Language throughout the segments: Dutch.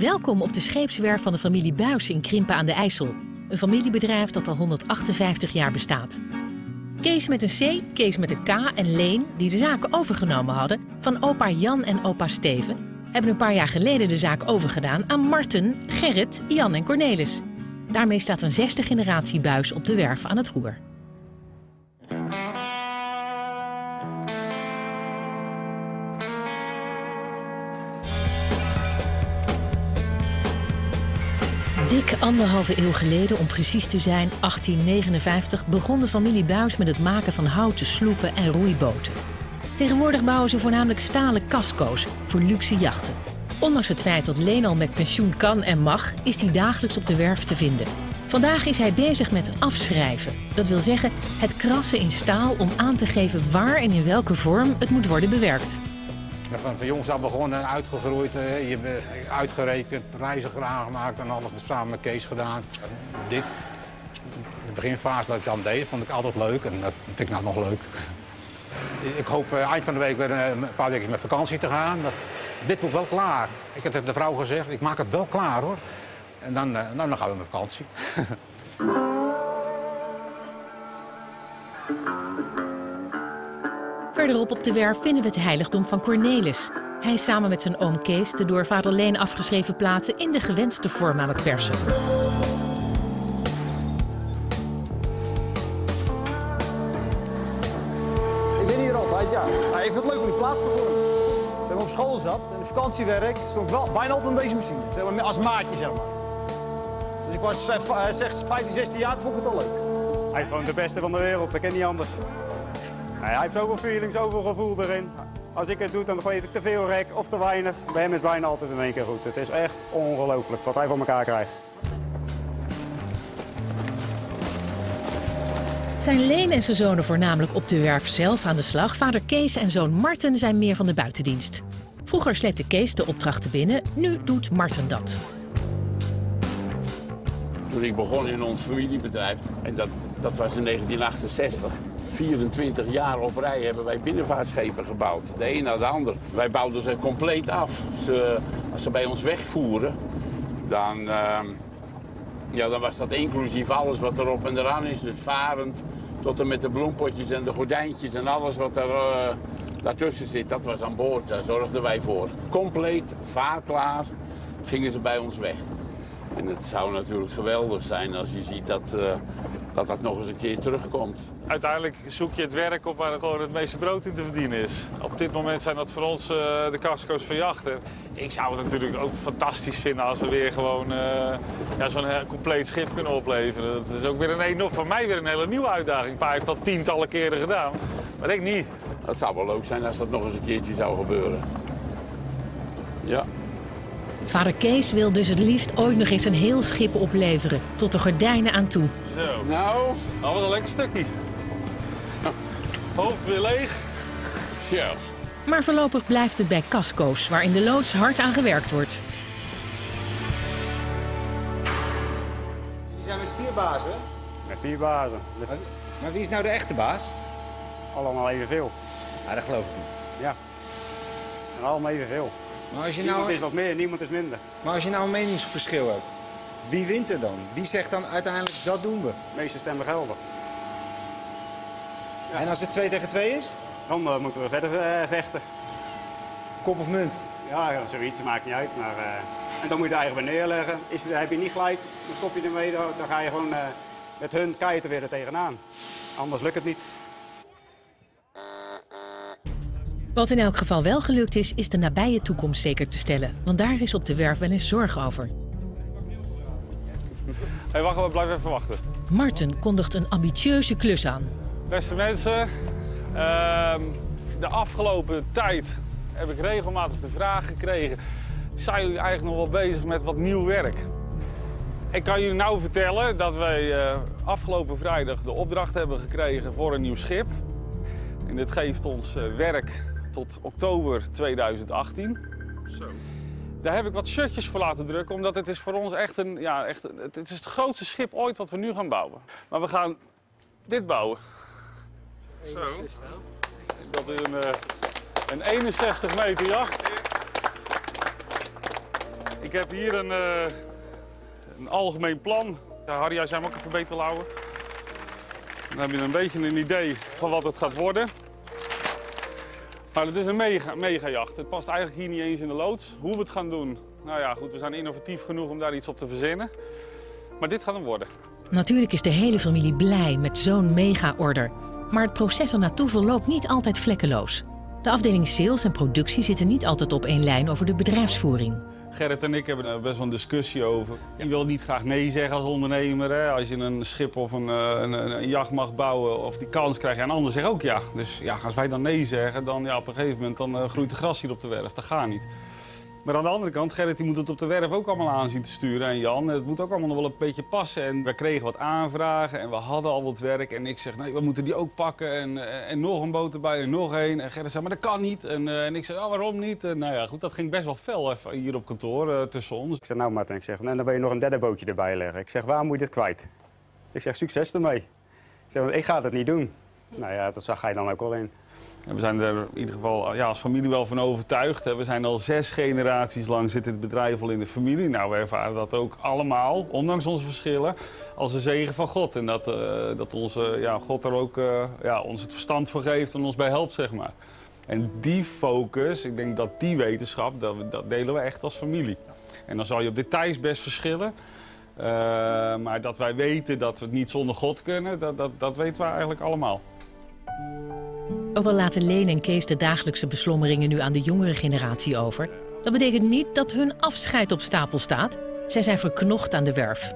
Welkom op de scheepswerf van de familie Buys in Krimpen aan de IJssel. Een familiebedrijf dat al 158 jaar bestaat. Kees met een C, Kees met een K en Leen, die de zaak overgenomen hadden van opa Jan en opa Steven, hebben een paar jaar geleden de zaak overgedaan aan Marten, Gerrit, Jan en Cornelis. Daarmee staat een 6e generatie Buys op de werf aan het roer. Dik 1,5 eeuw geleden, om precies te zijn, 1859, begon de familie Buys met het maken van houten sloepen en roeiboten. Tegenwoordig bouwen ze voornamelijk stalen casco's voor luxe jachten. Ondanks het feit dat Leen al met pensioen kan en mag, is hij dagelijks op de werf te vinden. Vandaag is hij bezig met afschrijven. Dat wil zeggen het krassen in staal om aan te geven waar en in welke vorm het moet worden bewerkt. Van jongs af begonnen, uitgegroeid, uitgerekend, prijzen aangemaakt en alles samen met Kees gedaan. Dit, de beginfase dat ik dan deed, vond ik altijd leuk en dat vind ik nou nog leuk. Ik hoop eind van de week weer een paar weken met vakantie te gaan. Dit wordt wel klaar. Ik heb de vrouw gezegd, ik maak het wel klaar hoor. En dan gaan we met vakantie. Verderop op de werf vinden we het heiligdom van Cornelis. Hij is samen met zijn oom Kees de door vader Leen afgeschreven platen in de gewenste vorm aan het persen. Ik ben hier altijd, ja. Hij heeft het leuk om die platen te vormen. Zeg maar, op school zat, in vakantiewerk, stond ik wel bijna altijd aan deze machine. Zeg maar, als maatje, zeg maar. Dus ik was 15, 16 jaar, toen vond ik het al leuk. Hij is gewoon de beste van de wereld, dat kan niet anders. Hij heeft zoveel feelings, zoveel gevoel erin. Als ik het doe, dan weet ik te veel rek of te weinig. Bij hem is bijna altijd in één keer goed. Het is echt ongelooflijk wat hij voor elkaar krijgt. Zijn Leen en zijn zonen voornamelijk op de werf zelf aan de slag. Vader Kees en zoon Marten zijn meer van de buitendienst. Vroeger sleepte Kees de opdrachten binnen, nu doet Marten dat. Toen ik begon in ons familiebedrijf, en dat was in 1968... 24 jaar op rij hebben wij binnenvaartschepen gebouwd. De een na de ander. Wij bouwden ze compleet af. Als ze bij ons wegvoeren, dan was dat inclusief alles wat erop en eraan is. Dus varend, tot en met de bloempotjes en de gordijntjes en alles wat er daartussen zit. Dat was aan boord, daar zorgden wij voor. Compleet, vaarklaar, gingen ze bij ons weg. En het zou natuurlijk geweldig zijn als je ziet dat nog eens een keer terugkomt. Uiteindelijk zoek je het werk op waar gewoon het meeste brood in te verdienen is. Op dit moment zijn dat voor ons de casco's van jachten. Ik zou het natuurlijk ook fantastisch vinden als we weer gewoon zo'n compleet schip kunnen opleveren. Dat is ook weer voor mij weer een hele nieuwe uitdaging. Pa heeft dat tientallen keren gedaan, maar ik niet. Het zou wel leuk zijn als dat nog eens een keertje zou gebeuren. Ja. Vader Kees wil dus het liefst ooit nog eens een heel schip opleveren, tot de gordijnen aan toe. Zo. Nou, dat was een lekker stukje. Hoofd weer leeg. Ja. Maar voorlopig blijft het bij casco's, waar in de loods hard aan gewerkt wordt. Die zijn met 4 bazen. Met 4 bazen. Maar wie is nou de echte baas? Allemaal evenveel. Ja, dat geloof ik niet. Ja. En allemaal evenveel. Maar als je Niemand nou, is wat meer, niemand is minder. maar als je nou een meningsverschil hebt, wie wint er dan? Wie zegt dan uiteindelijk, dat doen we? De meeste stemmen gelden. Ja. En als het 2 tegen 2 is? Dan moeten we verder vechten. Kop of munt? Ja, zoiets maakt niet uit. Maar, en dan moet je het eigenlijk weer neerleggen. Heb je niet gelijk, dan stop je ermee. Dan ga je gewoon met hun keiten weer er tegenaan. Anders lukt het niet. Wat in elk geval wel gelukt is de nabije toekomst zeker te stellen. Want daar is op de werf wel eens zorg over. Hey, wacht, blijf even wachten. Marten kondigt een ambitieuze klus aan. Beste mensen, de afgelopen tijd heb ik regelmatig de vraag gekregen: zijn jullie eigenlijk nog wel bezig met wat nieuw werk? Ik kan jullie nou vertellen dat wij afgelopen vrijdag de opdracht hebben gekregen voor een nieuw schip. En dit geeft ons werk tot oktober 2018. Zo. Daar heb ik wat shirtjes voor laten drukken, omdat het is voor ons echt het is het grootste schip ooit wat we nu gaan bouwen. Maar we gaan dit bouwen. Zo. Dat is een 61 meter jacht. Ik heb hier een algemeen plan. Ja, Harry, als jij hem ook even beter wil houden. Dan heb je een beetje een idee van wat het gaat worden. Maar het is een mega-jacht. Het past eigenlijk hier niet eens in de loods. Hoe we het gaan doen, nou ja, goed, we zijn innovatief genoeg om daar iets op te verzinnen. Maar dit gaat hem worden. Natuurlijk is de hele familie blij met zo'n mega-order. Maar het proces ernaartoe verloopt niet altijd vlekkeloos. De afdeling sales en productie zitten niet altijd op één lijn over de bedrijfsvoering. Gerrit en ik hebben er best wel een discussie over. Je wil niet graag nee zeggen als ondernemer. Hè? Als je een schip of een jacht mag bouwen of die kans krijgt. En anderen zeggen ook ja. Dus ja, als wij dan nee zeggen, dan ja, op een gegeven moment dan, groeit de gras hier op de werf. Dat gaat niet. Maar aan de andere kant, Gerrit die moet het op de werf ook allemaal aan zien te sturen. En Jan, het moet ook allemaal nog wel een beetje passen. En we kregen wat aanvragen en we hadden al wat werk. En ik zeg, nee, we moeten die ook pakken. En nog een boot erbij en nog één. En Gerrit zei, maar dat kan niet. En ik zei, oh, waarom niet? En nou ja, goed, dat ging best wel fel even hier op kantoor tussen ons. Ik zeg, nou Martin, ik zeg, en dan ben je nog een derde bootje erbij leggen. Ik zeg, waar moet je dit kwijt? Ik zeg, succes ermee. Ik zeg, want ik ga het niet doen. Nou ja, dat zag hij dan ook wel in. En we zijn er in ieder geval ja, als familie wel van overtuigd. Hè. We zijn al 6 generaties lang zit het bedrijf al in de familie. Nou, we ervaren dat ook allemaal, ondanks onze verschillen, als een zegen van God. En dat onze, ja, God er ook ons het verstand voor geeft en ons bij helpt, zeg maar. En die focus, ik denk dat die wetenschap, dat delen we echt als familie. En dan zal je op details best verschillen. Maar dat wij weten dat we het niet zonder God kunnen, dat weten we eigenlijk allemaal. Ook al laten Leen en Kees de dagelijkse beslommeringen nu aan de jongere generatie over. Dat betekent niet dat hun afscheid op stapel staat. Zij zijn verknocht aan de werf.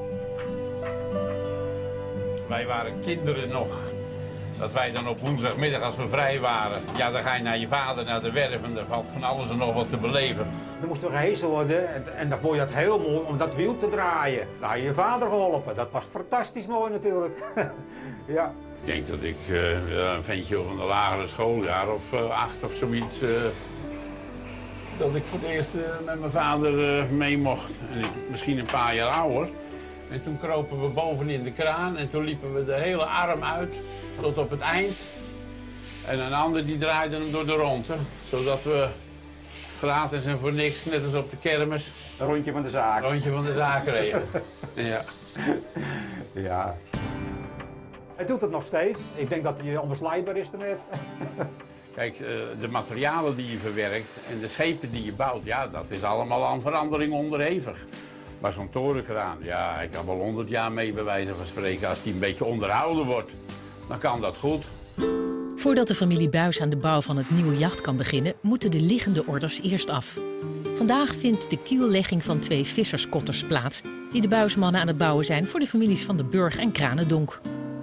Wij waren kinderen nog. Dat wij dan op woensdagmiddag, als we vrij waren, ja, dan ga je naar je vader, naar de werf en er valt van alles en nog wat te beleven. Er moest nog gehezen worden en dan vond je dat heel mooi om dat wiel te draaien. Daar had je vader geholpen. Dat was fantastisch mooi natuurlijk. Ja. Ik denk dat ik een ventje van de lagere schooljaar of 8 of zoiets, dat ik voor het eerst met mijn vader mee mocht. En misschien een paar jaar ouder. En toen kropen we bovenin de kraan en toen liepen we de hele arm uit tot op het eind. En een ander die draaide hem door de ronde, zodat we gratis en voor niks, net als op de kermis, Een rondje van de zaak. een rondje van de zaak reden. Ja. Ja. Hij doet het nog steeds. Ik denk dat hij onverslijkbaar is ermee. Kijk, de materialen die je verwerkt en de schepen die je bouwt, ja, dat is allemaal aan verandering onderhevig. Maar zo'n torenkraan, ja, ik kan wel 100 jaar mee bij wijze van spreken. Als die een beetje onderhouden wordt, dan kan dat goed. Voordat de familie Buys aan de bouw van het nieuwe jacht kan beginnen, moeten de liggende orders eerst af. Vandaag vindt de kiellegging van 2 visserskotters plaats, die de Buysmannen aan het bouwen zijn voor de families Van den Burg en Kranendonk.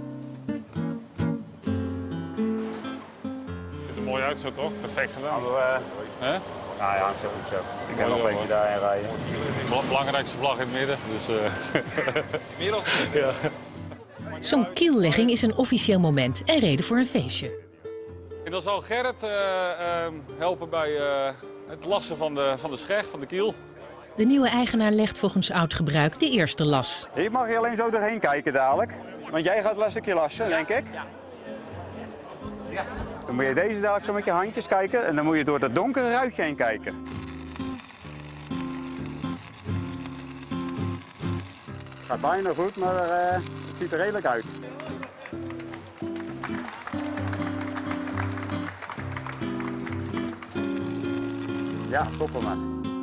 Ziet er mooi uit zo toch? Perfect gedaan. Hè? Nou ja, zo goed zo. Ik heb nog een beetje daarin rijden. Belangrijkste vlag in het midden. Dus, meer dan ja. Zo'n kiellegging is een officieel moment en reden voor een feestje. En dan zal Gerrit helpen bij het lassen van de scheg, van de kiel. De nieuwe eigenaar legt volgens oud gebruik de eerste las. Hier mag je alleen zo doorheen kijken dadelijk. Want jij gaat een stukje lassen, denk ik. Ja. Dan moet je deze dadelijk zo met je handjes kijken en dan moet je door dat donkere ruitje heen kijken. Gaat bijna goed, maar het ziet er redelijk uit. Ja, stoppen maar.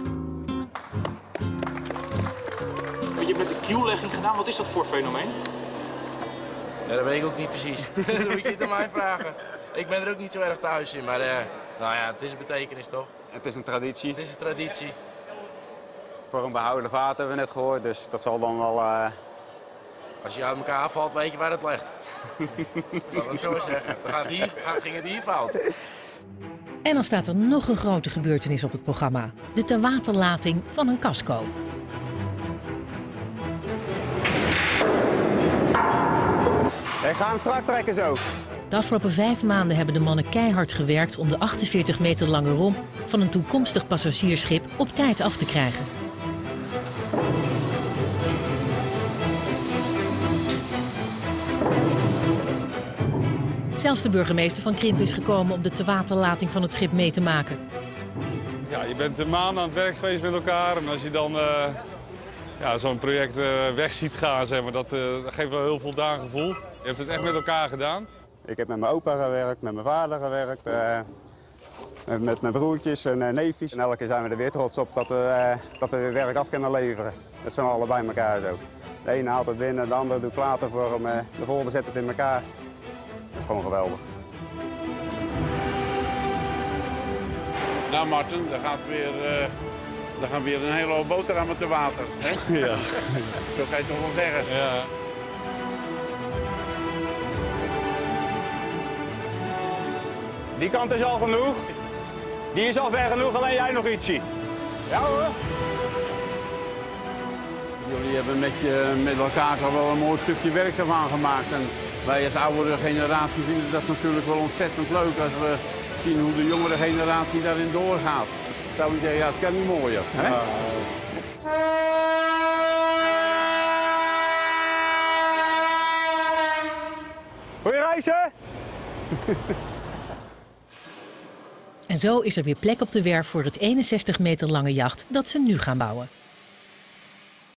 Je hebt net een kiellegging gedaan, wat is dat voor fenomeen? Ja, dat weet ik ook niet precies. Dat moet je niet aan mij vragen. Ik ben er ook niet zo erg thuis in, maar nou ja, het is een betekenis toch? Het is een traditie. Het is een traditie. Voor een behouden vaart hebben we net gehoord, dus dat zal dan wel... Als je uit elkaar valt, weet je waar het ligt. Laat het zo zeggen. Dan ging het hier fout. En dan staat er nog een grote gebeurtenis op het programma. De terwaterlating van een casco. Wij gaan hem strak trekken zo. De afgelopen 5 maanden hebben de mannen keihard gewerkt om de 48 meter lange romp van een toekomstig passagiersschip op tijd af te krijgen. Zelfs de burgemeester van Krimpen is gekomen om de terwaterlating van het schip mee te maken. Ja, je bent maanden aan het werk geweest met elkaar en als je dan zo'n project weg ziet gaan, zeg maar, dat geeft wel heel voldaan gevoel. Je hebt het echt met elkaar gedaan. Ik heb met mijn opa gewerkt, met mijn vader gewerkt, met mijn broertjes en neefjes. En elke keer zijn we er weer trots op dat we weer werk af kunnen leveren. Dat zijn allebei elkaar zo. De ene haalt het binnen, de andere doet platenvorm, de volgende zet het in elkaar. Dat is gewoon geweldig. Nou Martin, daar gaan weer een hele hoop boterhammen te water. Hè? Ja. Zo kan je toch wel zeggen. Ja. Die kant is al genoeg. Die is al ver genoeg, alleen jij nog ietsje. Ja hoor. Jullie hebben met elkaar toch wel een mooi stukje werk ervan gemaakt. En wij als oudere generatie vinden dat natuurlijk wel ontzettend leuk als we zien hoe de jongere generatie daarin doorgaat. Zou je zeggen, ja, het kan niet mooier. Hè? Goeie reizen! En zo is er weer plek op de werf voor het 61 meter lange jacht dat ze nu gaan bouwen.